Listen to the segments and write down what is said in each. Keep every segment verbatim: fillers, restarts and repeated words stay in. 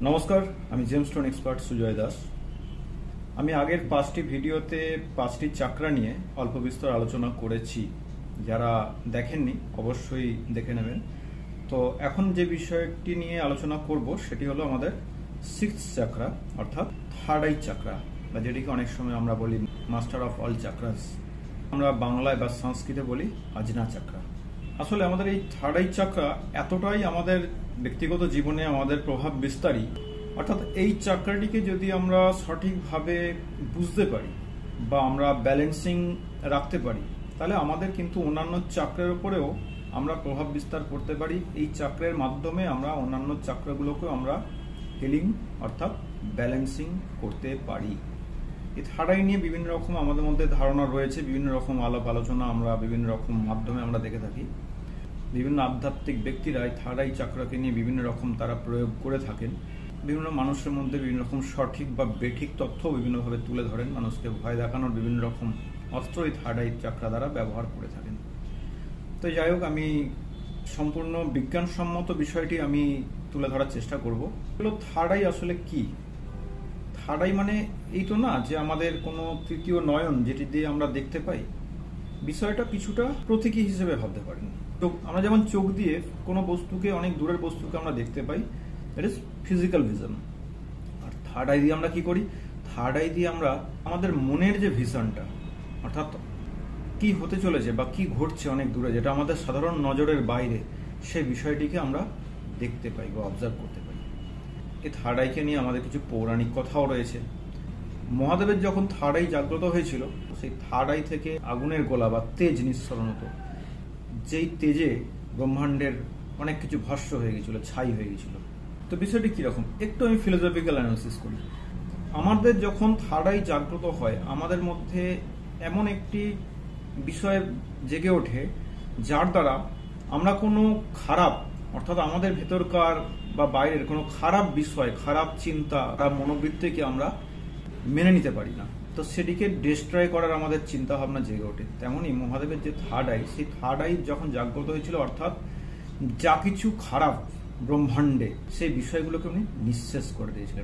নমস্কার, আমি gemstone expert Sujoy Das. আমি আগের পাঁচটি ভিডিওতে পাঁচটি চাকরা নিয়ে অল্প বিস্তর আলোচনা করেছি। যারা দেখেননি অবশ্যই দেখে নেবেন। তো এখন যে বিষয়টি নিয়ে আলোচনা করব সেটি হলো আমাদের সিক্সথ চাকরা, অর্থাৎ থার্ড আই চাকরা, বা যেটিকে অনেক সময় আমরা বলি মাস্টার অফ অল চাকরাস। আমরা বাংলায় বা সংস্কৃতে বলি আজনা চাকরা। আসলে আমাদের এই থার্ড আই চাকরা এতটাই আমাদের ব্যক্তিগত জীবনে আমাদের প্রভাব বিস্তারী, অর্থাৎ এই চাকরাটিকে যদি আমরা সঠিকভাবে বুঝতে পারি বা আমরা ব্যালেন্সিং রাখতে পারি, তাহলে আমাদের কিন্তু অন্যান্য চাকরের উপরেও আমরা প্রভাব বিস্তার করতে পারি। এই চাকরের মাধ্যমে আমরা অন্যান্য চাকরাগুলোকেও আমরা হিলিং অর্থাৎ ব্যালেন্সিং করতে পারি। এই থার্ড আই নিয়ে বিভিন্ন রকম আমাদের মধ্যে ধারণা রয়েছে, বিভিন্ন রকম আলাপ আলোচনা আমরা বিভিন্ন রকম মাধ্যমে আমরা দেখে থাকি। বিভিন্ন আধ্যাত্মিক ব্যক্তিরা এই থার্ড আই চাকরাকে নিয়ে বিভিন্ন রকম তারা প্রয়োগ করে থাকেন। বিভিন্ন মানুষের মধ্যে বিভিন্ন রকম সঠিক বা বেঠিক তথ্য বিভিন্নভাবে তুলে ধরেন, মানুষকে ভয় দেখানোর বিভিন্ন রকম অস্ত্র এই থার্ড আই চাকরা দ্বারা ব্যবহার করে থাকেন। তো যাই হোক, আমি সম্পূর্ণ বিজ্ঞানসম্মত বিষয়টি আমি তুলে ধরার চেষ্টা করব। এগুলো থার্ড আই আসলে কি? থার্ড আই মানে এই তো না যে আমাদের কোনো তৃতীয় নয়ন যেটি দিয়ে আমরা দেখতে পাই। বিষয়টা কিছুটা প্রতীকী হিসেবে ভাবতে পারেন। তো আমরা যেমন চোখ দিয়ে কোনো বস্তুকে, অনেক দূরের বস্তুকে আমরা দেখতে পাই, দ্যাট ইজ ফিজিক্যাল ভিশন। আর থার্ড আই দিয়ে আমরা কি করি? থার্ড আই দিয়ে আমরা আমাদের মনের যে ভিশনটা, অর্থাৎ কি হতে চলেছে বা কি ঘটছে অনেক দূরে, যেটা আমাদের সাধারণ নজরের বাইরে, সেই বিষয়টিকে আমরা দেখতে পাই বা অবজার্ভ করতে পাই। এই থার্ড আইকে নিয়ে আমাদের কিছু পৌরাণিক কথাও রয়েছে। মহাদেবের যখন থার্ড আই জাগ্রত হয়েছিল, সেই থার্ড আই থেকে আগুনের গোলা বা তেজ নিঃসরণ হতো, যেই তেজে ব্রহ্মাণ্ডের অনেক কিছু ভস্ম হয়ে গেছিল, ছাই হয়ে গেছিল। তো বিষয়টি কিরকম, একটু আমি ফিলোসফিক্যাল অ্যানালিসিস করি। আমাদের যখন থার্ড আই জাগ্রত হয়, আমাদের মধ্যে এমন একটি বিষয় জেগে ওঠে যার দ্বারা আমরা কোনো খারাপ, অর্থাৎ আমাদের ভেতরকার বা বাইরের কোনো খারাপ বিষয়, খারাপ চিন্তা বা মনোবৃত্তিকে আমরা মেনে নিতে পারি না। তো সেটিকে ডিস্ট্রয় করার আমাদের চিন্তা ভাবনা জেগে ওঠে। তেমনই মহাদেবের যে থার্ড আই, সেই থার্ড আই যখন জাগ্রত হয়েছিল, অর্থাৎ যা কিছু খারাপ ব্রহ্মাণ্ডে, সেই বিষয়গুলোকে উনি নিঃশেষ করে দিয়েছিলেন।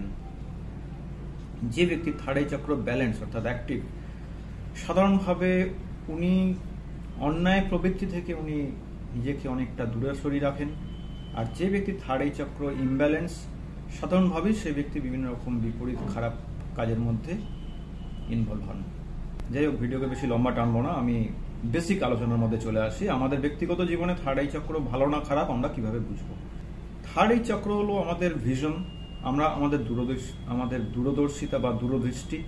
যে ব্যক্তি থার্ড আই চক্র ব্যালেন্স অর্থাৎ অ্যাক্টিভ, সাধারণভাবে উনি অন্যায় প্রবৃত্তি থেকে উনি নিজেকে অনেকটা দূরে সরিয়ে রাখেন। আর যে ব্যক্তি থার্ড আই চক্র ইমব্যালেন্স, সাধারণভাবেই সেই ব্যক্তি বিভিন্ন রকম বিপরীত খারাপ কাজের মধ্যে ইনভলভ হন। যাই হোক, ভিডিওকে বেশি লম্বা টানবো না, আমি বেসিক আলোচনার মধ্যে চলে আসি। আমাদের ব্যক্তিগত জীবনে থার্ড আই চক্র ভালো না খারাপ আমরা কিভাবে বুঝবো? থার্ড আই চক্র হলো আমাদের ভিশন, আমরা আমাদের দূরদর্শী আমাদের দূরদর্শিতা বা দূরদৃষ্টি।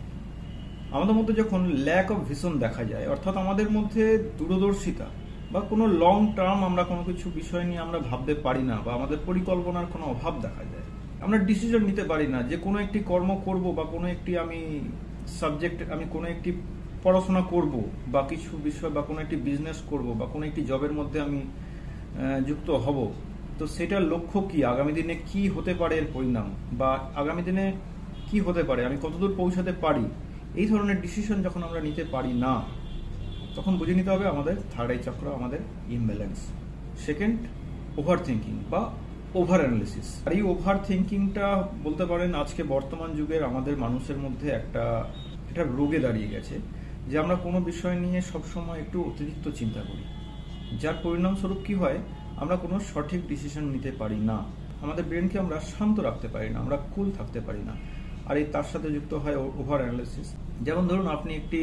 আমাদের মধ্যে যখন ল্যাক অফ ভিশন দেখা যায়, অর্থাৎ আমাদের মধ্যে দূরদর্শিতা বা কোনো লং টার্ম আমরা কোনো কিছু বিষয় নিয়ে আমরা ভাবতে পারি না, বা আমাদের পরিকল্পনার কোনো অভাব দেখা যায়, আমরা ডিসিশন নিতে পারি না যে কোনো একটি কর্ম করব বা কোনো একটি আমি সাবজেক্ট, আমি কোনো একটি পড়াশোনা করব বা কিছু বিষয় বা কোনো একটি বিজনেস করব বা কোনো একটি জবের মধ্যে আমি যুক্ত হব। তো সেটার লক্ষ্য কি, আগামী দিনে কি হতে পারে এর পরিণাম, বা আগামী দিনে কি হতে পারে, আমি কতদূর পৌঁছাতে পারি, এই ধরনের ডিসিশন যখন আমরা নিতে পারি না, তখন বুঝে নিতে হবে আমাদের থার্ড আই চক্র আমাদের ইমব্যালেন্স। সেকেন্ড, ওভার থিঙ্কিং বা ওভার অ্যানালিসিস। আর এই ওভার থিঙ্কিংটা বলতে পারেন আজকে বর্তমান যুগের আমাদের মানুষের মধ্যে একটা একটা রোগে দাঁড়িয়ে গেছে, যে আমরা কোনো বিষয় নিয়ে সবসময় একটু অতিরিক্ত চিন্তা করি, যার পরিণামস্বরূপ কি হয়, আমরা কোনো সঠিক ডিসিশন নিতে পারি না, আমাদের ব্রেনকে আমরা শান্ত রাখতে পারি না, আমরা কুল থাকতে পারি না। আর এই তার সাথে যুক্ত হয় ওভার অ্যানালিসিস। যেমন ধরুন, আপনি একটি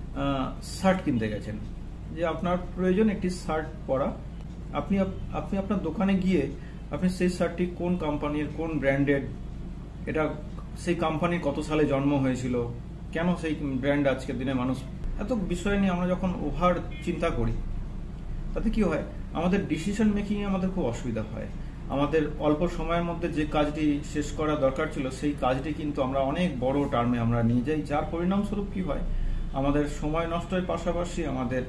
শার্ট কিনতে গেছেন, যে আপনার প্রয়োজন একটি শার্ট পরা, আপনি আপনি আপনার দোকানে গিয়ে আপনি সেই শার্টটি কোন কোম্পানির, কোন ব্র্যান্ডেড, এটা সেই কোম্পানির কত সালে জন্ম হয়েছিল, কেন সেই ব্র্যান্ড আজকের দিনে মানুষ, এত বিষয় নিয়ে আমরা যখন ওভার চিন্তা করি, তাতে কি হয়, আমাদের ডিসিশন মেকিংয়ে আমাদের খুব অসুবিধা হয়। আমাদের অল্প সময়ের মধ্যে যে কাজটি শেষ করা দরকার ছিল, সেই কাজটি কিন্তু আমরা অনেক বড় টার্মে আমরা নিয়ে যাই, যার পরিণামস্বরূপ কি হয়, আমাদের সময় নষ্টের পাশাপাশি আমাদের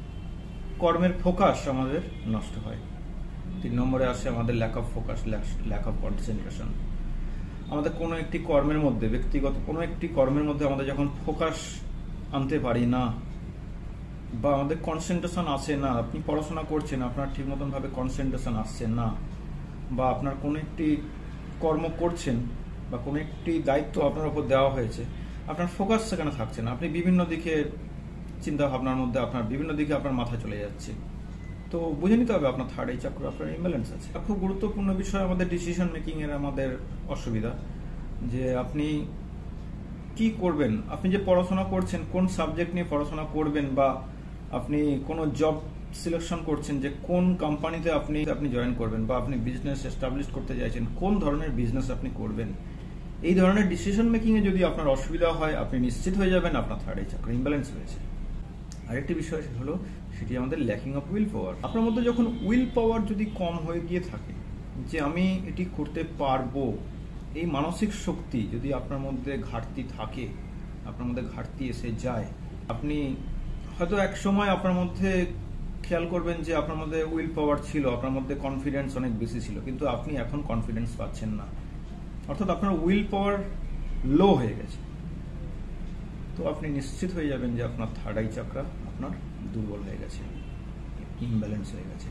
কর্মের ফোকাস আমাদের নষ্ট হয়। তিন নম্বরে আসে আমাদের lack of focus, lack of concentration. আমাদের কোনো একটি কর্মের মধ্যে, ব্যক্তিগত কোনো একটি কর্মের মধ্যে আমাদের যখন ফোকাস আনতে পারি না, বা আমাদের কনসেন্ট্রেশন আসে না, আপনি পড়াশোনা করছেন, আপনার ঠিক মতন ভাবে কনসেন্ট্রেশন আসছে না, বা আপনার কোনো একটি কর্ম করছেন বা কোনো একটি দায়িত্ব আপনার উপর দেওয়া হয়েছে, আপনার ফোকাস সেখানে থাকছে না, আপনি বিভিন্ন দিকে চিন্তা ভাবনার মধ্যে আপনার বিভিন্ন দিকে আপনার মাথা চলে যাচ্ছে। তো বুঝে নিতে হবে আপনার থার্ড আই চক্র আপনার ইমব্যালেন্স আছে। খুব গুরুত্বপূর্ণ বিষয় আমাদের ডিসিশন মেকিং এর আমাদের অসুবিধা, যে আপনি কি করবেন, আপনি যে পড়াশোনা করছেন কোন সাবজেক্ট নিয়ে পড়াশোনা করবেন, বা আপনি কোনো জব সিলেকশন করছেন যে কোন কোম্পানিতে আপনি আপনি জয়েন করবেন, বা আপনি বিজনেস এস্টাবলিশ করতে চাইছেন কোন ধরনের বিজনেস আপনি করবেন, এই ধরনের ডিসিশন মেকিং এ যদি আপনার অসুবিধা হয় আপনি নিশ্চিত হয়ে যাবেন আপনার থার্ড আই চক্র ইমব্যালেন্স হয়েছে। আরেকটি বিষয় হলো সেটি আমাদের ল্যাকিং অফ উইল পাওয়ার। আপনার মধ্যে যখন উইল পাওয়ার যদি কম হয়ে গিয়ে থাকে, যে আমি এটি করতে পারবো, এই মানসিক শক্তি যদি আপনার মধ্যে ঘাটতি থাকে, আপনার মধ্যে ঘাটতি এসে যায়, আপনি হয়তো এক সময় আপনার মধ্যে খেয়াল করবেন যে আপনার মধ্যে উইল পাওয়ার ছিল, আপনার মধ্যে কনফিডেন্স অনেক বেশি ছিল, কিন্তু আপনি এখন কনফিডেন্স পাচ্ছেন না, অর্থাৎ আপনার উইল পাওয়ার লো হয়ে গেছে। তো আপনি নিশ্চিত হয়ে যাবেন যে আপনার থার্ড আই চক্র আপনার দুর্বল হয়ে গেছে, ইমব্যালেন্স হয়ে গেছে।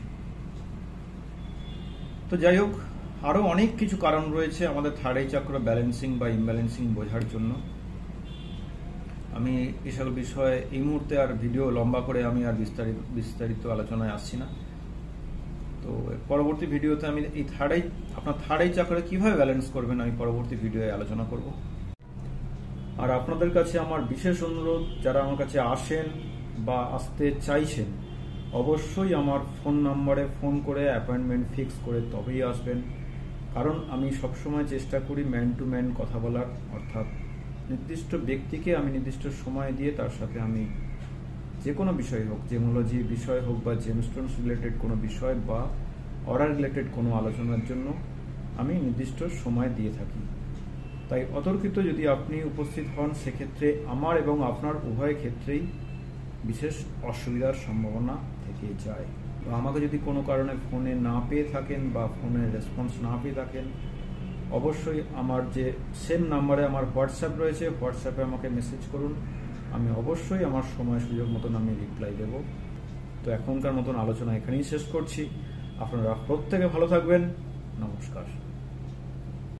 তো যাই হোক, আরো অনেক কিছু কারণ রয়েছে আমাদের থার্ড আই চক্র ব্যালেন্সিং বা ইমব্যালেন্সিং বোঝার জন্য। আমি এই সকল বিষয়ে এই মুহূর্তে আর ভিডিও লম্বা করে আমি আর বিস্তারিত বিস্তারিত আলোচনায় আসছি না। তো পরবর্তী ভিডিওতে আমি এই থার্ড আই আপনার থার্ড আই চক্র কিভাবে ব্যালেন্স করবেন আমি পরবর্তী ভিডিওয়ে আলোচনা করব। আর আপনাদের কাছে আমার বিশেষ অনুরোধ, যারা আমার কাছে আসেন বা আসতে চাইছেন, অবশ্যই আমার ফোন নাম্বারে ফোন করে অ্যাপয়েন্টমেন্ট ফিক্স করে তবেই আসবেন। কারণ আমি সবসময় চেষ্টা করি ম্যান টু ম্যান কথা বলার, অর্থাৎ নির্দিষ্ট ব্যক্তিকে আমি নির্দিষ্ট সময় দিয়ে তার সাথে আমি যে কোনো বিষয় হোক, জেমোলজি বিষয় হোক বা জেমস্টোনস রিলেটেড কোনো বিষয় বা অরা রিলেটেড কোনো আলোচনার জন্য আমি নির্দিষ্ট সময় দিয়ে থাকি। তাই অতর্কিত যদি আপনি উপস্থিত হন, সেক্ষেত্রে আমার এবং আপনার উভয় ক্ষেত্রেই বিশেষ অসুবিধার সম্ভাবনা থেকে যায়। তো আমাকে যদি কোনো কারণে ফোনে না পেয়ে থাকেন বা ফোনের রেসপন্স না পেয়ে থাকেন, অবশ্যই আমার যে সেম নাম্বারে আমার হোয়াটসঅ্যাপ রয়েছে, হোয়াটসঅ্যাপে আমাকে মেসেজ করুন, আমি অবশ্যই আমার সময় সুযোগ মতন আমি রিপ্লাই দেব। তো এখনকার মতন আলোচনা এখানেই শেষ করছি। আপনারা প্রত্যেকে ভালো থাকবেন। নমস্কার।